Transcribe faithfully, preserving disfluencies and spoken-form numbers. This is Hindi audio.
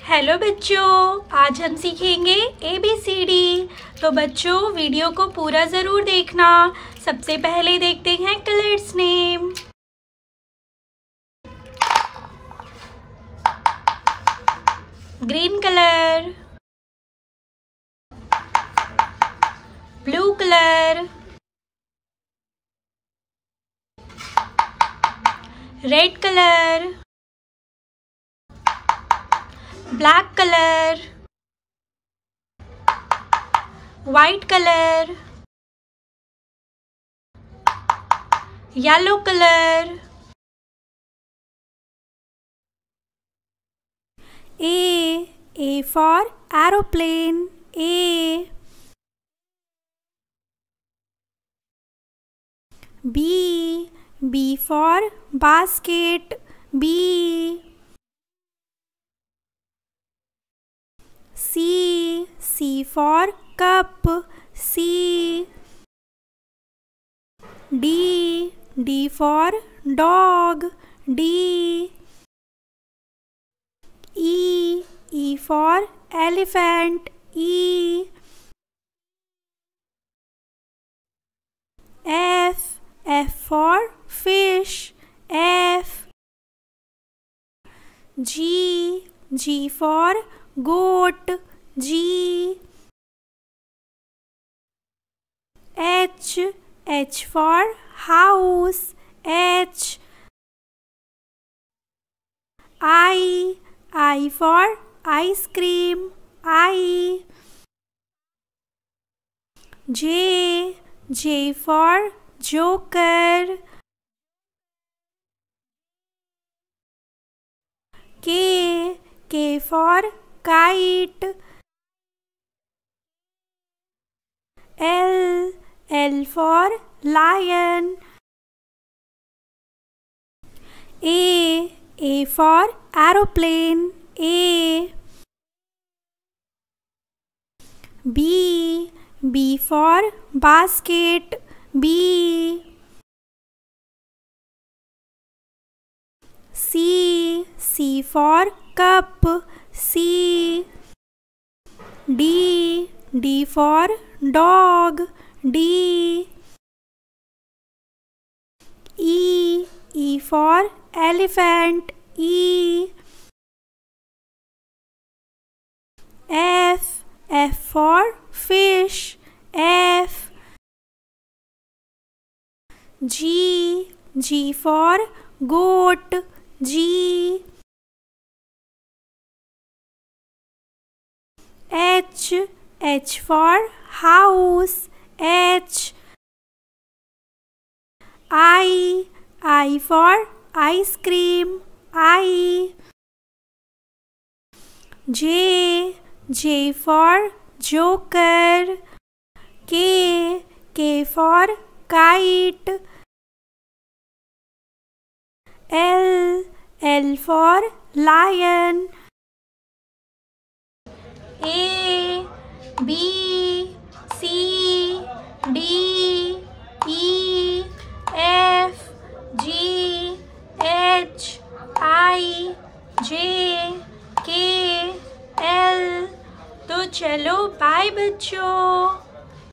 हेलो बच्चों, आज हम सीखेंगे ए बी सी डी। तो बच्चों वीडियो को पूरा ज़रूर देखना। सबसे पहले देखते हैं colours name. Green colour, blue colour, red colour, black colour, white colour, yellow colour. A A for aeroplane, A. B B for basket, B. C C for cup, C. D D for dog, D. E E for elephant, E. F F for fish, F. G G for goat, G. H H for house, H. I I for ice cream, I. J J for joker, K K for kite, L L for lion. A A for aeroplane, A. B B for basket, B. C C for cup, C. D D for dog, D. E E for elephant, E. F F for fish, F. G G for goat, G. H H for house, H. I I for ice cream, I. J J for joker, K K for kite, L L for lion. A B C D E F G H I J K L। तो चलो बाय बच्चों।